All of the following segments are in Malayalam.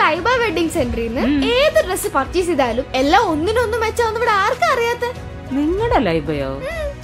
ലൈബ വെഡിങ് സെന്ററിൽ നിന്ന് ഏത് ഡ്രസ് പർച്ചേസ് ചെയ്താലും എല്ലാം ഒന്നിനൊന്നും മെച്ചാന്ന് ഇവിടെ ആർക്കും അറിയാത്ത. നിങ്ങളുടെ ലൈബയോ?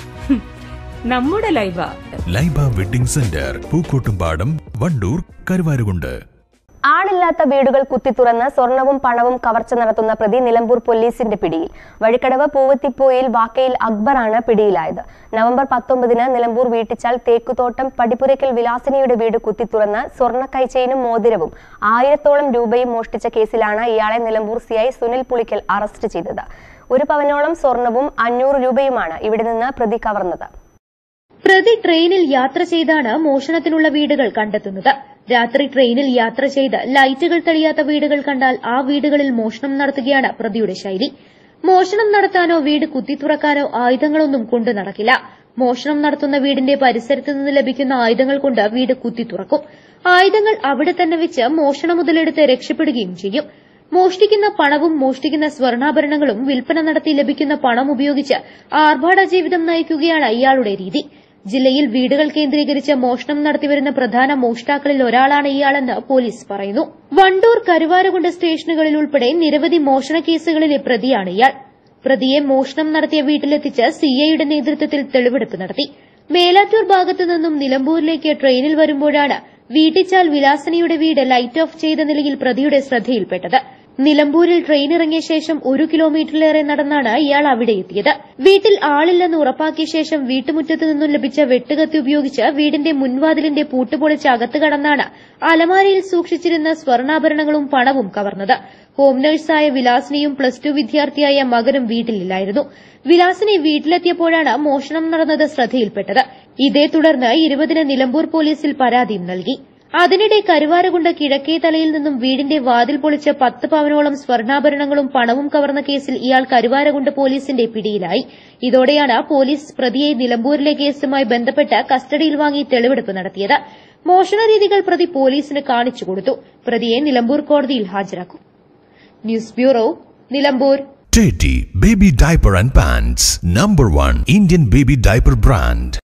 നമ്മുടെ ലൈബ. Laiba wedding centre, Pookkottumpadam, Vandoor, Karuvarakundu. ആളില്ലാത്ത വീടുകൾ കുത്തിത്തുറന്ന് സ്വർണവും പണവും കവർച്ച നടത്തുന്ന പ്രതി നിലമ്പൂർ പോലീസിന്റെ പിടിയിൽ. വഴിക്കടവ് പൂവത്തിപ്പോയിൽ വാക്കയിൽ അക്ബറാണ് പിടിയിലായത്. നവംബർ 19-ന് നിലമ്പൂർ വീട്ടിച്ചാൽ തേക്കുതോട്ടം പടിപ്പുരയ്ക്കൽ വിലാസിനിയുടെ വീട് കുത്തിത്തുറന്ന് സ്വർണ്ണ കൈച്ചെയിനും മോതിരവും 1000-ഓളം രൂപയും മോഷ്ടിച്ച കേസിലാണ് ഇയാളെ നിലമ്പൂർ സിഐ സുനിൽ പുളിക്കൽ അറസ്റ്റ് ചെയ്തത്. 1 പവനോളം സ്വർണവും 500 രൂപയുമാണ് ഇവിടെ നിന്ന് പ്രതി കവർന്നത്. പ്രതി ട്രെയിനിൽ യാത്ര ചെയ്താണ് മോഷണത്തിനുള്ള വീടുകൾ കണ്ടെത്തുന്നത്. രാത്രി ട്രെയിനിൽ യാത്ര ചെയ്ത് ലൈറ്റുകൾ തെളിയാത്ത വീടുകൾ കണ്ടാൽ ആ വീടുകളിൽ മോഷണം നടത്തുകയാണ് പ്രതിയുടെ ശൈലി. മോഷണം നടത്താനോ വീട് കുത്തിത്തുറക്കാനോ ആയുധങ്ങളൊന്നും കൊണ്ടു നടക്കില്ല. മോഷണം നടത്തുന്ന വീടിന്റെ പരിസരത്ത് നിന്ന് ലഭിക്കുന്ന ആയുധങ്ങൾ കൊണ്ട് വീട് കുത്തിത്തുറക്കും. ആയുധങ്ങൾ അവിടെ തന്നെ വെച്ച് മോഷണം മുതലെടുത്ത് രക്ഷപ്പെടുകയും ചെയ്യും. മോഷ്ടിക്കുന്ന പണവും മോഷ്ടിക്കുന്ന സ്വർണ്ണാഭരണങ്ങളും വിൽപ്പന നടത്തി ലഭിക്കുന്ന പണം ഉപയോഗിച്ച് ആർഭാട ജീവിതം നയിക്കുകയാണ് ഇയാളുടെ രീതി. ജില്ലയിൽ വീടുകൾ കേന്ദ്രീകരിച്ച് മോഷണം നടത്തിവരുന്ന പ്രധാന മോഷ്ടാക്കളിൽ ഒരാളാണ് ഇയാളെന്ന് പോലീസ് പറയുന്നു. വണ്ടൂർ, കരുവാരുകുണ്ട് സ്റ്റേഷനുകളിൽ ഉൾപ്പെടെ നിരവധി മോഷണ കേസുകളിലെ പ്രതിയാണ് ഇയാൾ. പ്രതിയെ മോഷണം നടത്തിയ വീട്ടിലെത്തിച്ച് സിഐയുടെ നേതൃത്വത്തിൽ തെളിവെടുപ്പ് നടത്തി. മേലാറ്റൂർ ഭാഗത്തു നിന്നും നിലമ്പൂരിലേക്ക് ട്രെയിനിൽ വരുമ്പോഴാണ് വീട്ടിച്ചാൽ വിലാസിനിയുടെ വീട് ലൈറ്റ് ഓഫ് ചെയ്ത നിലയിൽ പ്രതിയുടെ ശ്രദ്ധയിൽപ്പെട്ടത്. നിലമ്പൂരിൽ ട്രെയിൻ ഇറങ്ങിയ ശേഷം 1 കിലോമീറ്ററിലേറെ നടന്നാണ് ഇയാൾ അവിടെ എത്തിയത്. വീട്ടിൽ ആളില്ലെന്ന് ഉറപ്പാക്കിയ ശേഷം വീട്ടുമുറ്റത്തു നിന്നും ലഭിച്ച വെട്ടുകത്തി ഉപയോഗിച്ച് വീടിന്റെ മുൻവാതിലിന്റെ പൂട്ടുപൊളിച്ച് അകത്ത് കടന്നാണ് അലമാരയിൽ സൂക്ഷിച്ചിരുന്ന സ്വർണ്ണാഭരണങ്ങളും പണവും കവർന്നത്. ഹോം നഴ്സായ വിലാസിനിയും +2 വിദ്യാർത്ഥിയായ മകനും വീട്ടിലില്ലായിരുന്നു. വിലാസിനി വീട്ടിലെത്തിയപ്പോഴാണ് മോഷണം നടന്നത് ശ്രദ്ധയിൽപ്പെട്ടത്. ഇതേ തുടർന്ന് 20-ന് നിലമ്പൂർ പോലീസിൽ പരാതിയും നൽകി. അതിനിടെ കരുവാരുകുണ്ട് കിഴക്കേ തലയിൽ നിന്നും വീടിന്റെ വാതിൽ പൊളിച്ച് 10 പവനോളം സ്വർണ്ണാഭരണങ്ങളും പണവും കവർന്ന കേസിൽ ഇയാൾ കരുവാരുകുണ്ട് പോലീസിന്റെ പിടിയിലായി. ഇതോടെയാണ് പോലീസ് പ്രതിയെ നിലമ്പൂരിലെ കേസുമായി ബന്ധപ്പെട്ട് കസ്റ്റഡിയിൽ വാങ്ങി തെളിവെടുപ്പ് നടത്തിയത്. മോഷണ രീതികൾ പ്രതി പോലീസിന് കാണിച്ചുകൊടുത്തു. പ്രതിയെ നിലമ്പൂർ കോടതിയിൽ ഹാജരാക്കും. News bureau, Nilambur. Teddy Baby Diaper and Pants, #1 Indian baby diaper brand.